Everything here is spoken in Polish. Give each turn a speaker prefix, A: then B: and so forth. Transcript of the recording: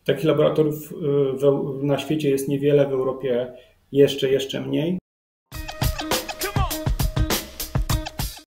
A: Takich laboratoriów na świecie jest niewiele, w Europie jeszcze mniej.